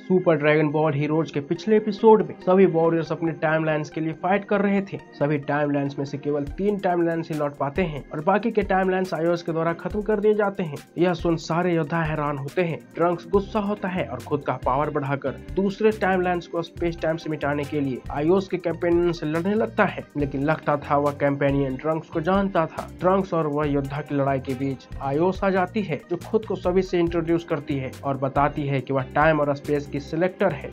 Super dragon ball heroes के पिछले episode में सभी वॉरियर्स अपने टाइमलाइंस के लिए फाइट कर रहे थे। सभी टाइमलाइंस में से केवल 3 टाइमलाइंस ही लौट पाते हैं और बाकी के टाइमलाइंस आयोस के द्वारा खत्म कर दिए जाते हैं। यह सुन सारे योद्धा हैरान होते हैं। ट्रंक्स गुस्सा होता है और खुद का पावर बढ़ाकर दूसरे टाइमलाइंस को स्पेस टाइम से मिटाने के लिए आयोस के कैंपेनियन से लड़ने लगता है, लेकिन लगता था वह कैंपेनियन ट्रंक्स को जानता था। ट्रंक्स और वह योद्धा की लड़ाई के बीच आयोस आ जाती है, जो खुद को सभी से इंट्रोड्यूस करती है और बताती है कि वह टाइम और स्पेस की सिलेक्टर है।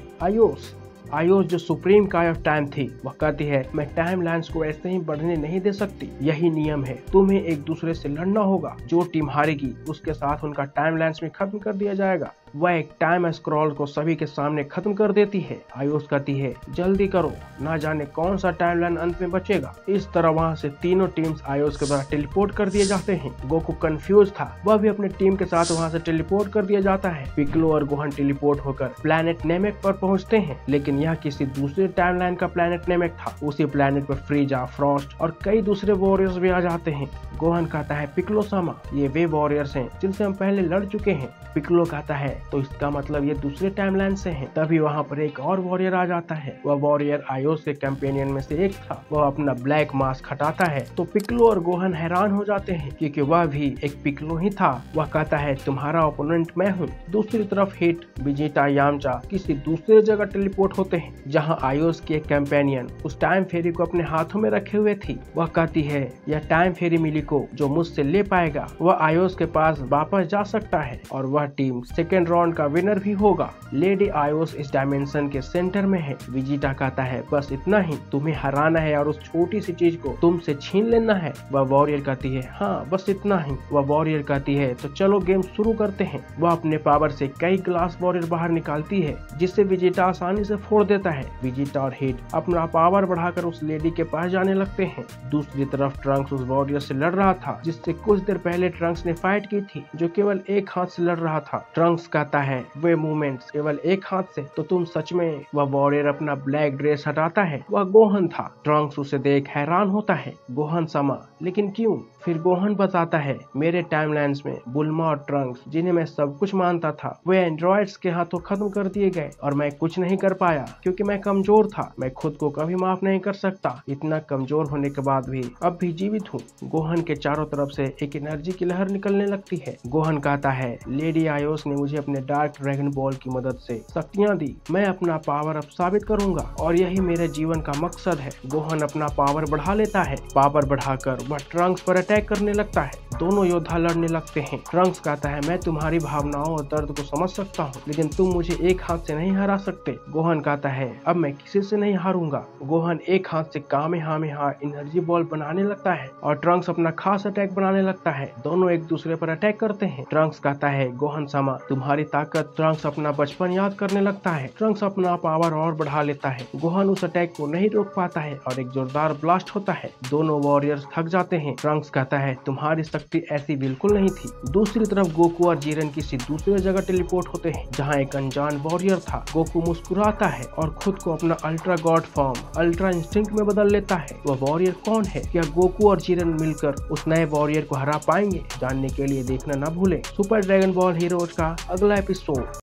आयोस जो सुप्रीम काय ऑफ टाइम थी, वह कहती है मैं टाइम लाइन्स को ऐसे ही बढ़ने नहीं दे सकती। यही नियम है, तुम्हें एक दूसरे से लड़ना होगा। जो टीम हारेगी उसके साथ उनका टाइम लाइन्स में खत्म कर दिया जाएगा। वह एक टाइम स्क्रॉल को सभी के सामने खत्म कर देती है। आयोस कहती है जल्दी करो, ना जाने कौन सा टाइमलाइन अंत में बचेगा। इस तरह वहाँ से तीनों टीम्स आयोस के द्वारा टेलीपोर्ट कर दिए जाते हैं। गोकू कंफ्यूज था, वह भी अपने टीम के साथ वहाँ से टेलीपोर्ट कर दिया जाता है। पिक्लो और गोहन टेलीपोर्ट होकर प्लैनेट नेमेक पर पहुँचते हैं, लेकिन यह किसी दूसरे टाइमलाइन का प्लैनेट नेमेक था। उसी प्लैनेट पर फ्रीजा, फ्रॉस्ट और कई दूसरे वॉरियर्स भी आ जाते हैं। गोहन कहता है पिक्लो सामा, ये वे वॉरियर्स हैं जिनसे हम पहले लड़ चुके हैं। पिक्लो कहता है तो इसका मतलब ये दूसरे टाइमलाइन से हैं। तभी वहाँ पर एक और वॉरियर आ जाता है। वह वॉरियर आयोस के कैंपेनियन में से एक था। वह अपना ब्लैक मास्क हटाता है तो पिक्लो और गोहन हैरान हो जाते हैं, क्योंकि वह भी एक पिक्लो ही था। वह कहता है तुम्हारा ओपोनेंट मैं हूँ। दूसरी तरफ हिट, विजेटा, यामचा किसी दूसरे जगह टेलीपोर्ट होते हैं, जहाँ आयोस की एक कैंपेनियन उस टाइम फेरी को अपने हाथों में रखे हुए थी। वह कहती है यह टाइम फेरी मिली को जो मुझसे ले पाएगा वह आयोस के पास वापस जा सकता है और वह टीम सेकेंड राउंड का विनर भी होगा। लेडी आयोस इस डायमेंशन के सेंटर में है। विजिटा कहता है बस इतना ही, तुम्हें हराना है और उस छोटी सी चीज को तुमसे छीन लेना है। वह वॉरियर कहती है हाँ बस इतना ही। वह वॉरियर कहती है तो चलो गेम शुरू करते हैं। वह अपने पावर से कई ग्लास वॉरियर बाहर निकालती है, जिससे विजिटा आसानी से फोड़ देता है। विजिटा और हिट अपना पावर बढ़ाकर उस लेडी के पास जाने लगते हैं। दूसरी तरफ ट्रंक्स उस वॉरियर से लड़ रहा था जिससे कुछ देर पहले ट्रंक्स ने फाइट की थी, जो केवल एक हाथ से लड़ रहा था। ट्रंक्स कहता है वे मूवमेंट्स केवल एक हाथ से, तो तुम सच में। वह वॉरियर अपना ब्लैक ड्रेस हटाता है। वह गोहन था। ट्रंक्स उसे देख हैरान होता है। गोहन समा, लेकिन क्यों? फिर गोहन बताता है मेरे टाइमलाइंस में बुल्मा और ट्रंक्स, जिन्हें मैं सब कुछ मानता था, वे एंड्रॉइड्स के हाथों खत्म कर दिए गए और मैं कुछ नहीं कर पाया क्योंकि मैं कमजोर था। मैं खुद को कभी माफ नहीं कर सकता। इतना कमजोर होने के बाद भी अब भी जीवित हूँ। गोहन के चारों तरफ से एक एनर्जी की लहर निकलने लगती है। गोहन कहता है लेडी आयोस ने मुझे अपने डार्क ड्रैगन बॉल की मदद से शक्तियाँ दी। मैं अपना पावर अब साबित करूंगा और यही मेरे जीवन का मकसद है। गोहन अपना पावर बढ़ा लेता है। पावर बढ़ाकर वह ट्रंक्स पर अटैक करने लगता है। दोनों योद्धा लड़ने लगते हैं। ट्रंक्स कहता है मैं तुम्हारी भावनाओं और दर्द को समझ सकता हूँ, लेकिन तुम मुझे एक हाथ से नहीं हरा सकते। गोहन कहता है अब मैं किसी से नहीं हारूंगा। गोहन एक हाथ से कामेहामेहा एनर्जी बॉल बनाने लगता है और ट्रंक्स अपना खास अटैक बनाने लगता है। दोनों एक दूसरे पर अटैक करते हैं। ट्रंक्स कहता है गोहन समा तुम्हारी ताकत। ट्रंक्स अपना बचपन याद करने लगता है। ट्रंक्स अपना पावर और बढ़ा लेता है। गोहन उस अटैक को नहीं रोक पाता है और एक जोरदार ब्लास्ट होता है। दोनों वॉरियर्स थक जाते हैं। ट्रंक्स कहता है तुम्हारी शक्ति ऐसी बिल्कुल नहीं थी। दूसरी तरफ गोकू और जीरन किसी दूसरे जगह टेलीपोर्ट होते हैं, जहाँ एक अनजान वॉरियर था। गोकू मुस्कुराता है और खुद को अपना ultra god form ultra instinct में बदल लेता है। वह वॉरियर कौन है? क्या गोकू और जीरन मिलकर उस नए वॉरियर को हरा पाएंगे? जानने के लिए देखना न भूलें सुपर ड्रैगन बॉल हीरोज का अगला एपिसोड।